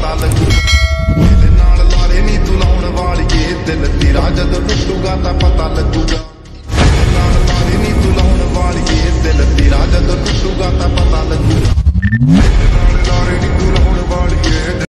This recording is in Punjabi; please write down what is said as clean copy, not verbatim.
ਪਤਾ ਲੱਗੂਗਾ। ਇਹਦੇ ਨਾਲ ਲਾਰੇ ਨੀ ਤੂੰ ਲਾਉਣ ਵਾਲੀਏ, ਦਿਲ ਤੇਰਾ ਜਦੋਂ ਟੁੱਟੂਗਾ ਤਾਂ ਪਤਾ ਲੱਗੂਗਾ।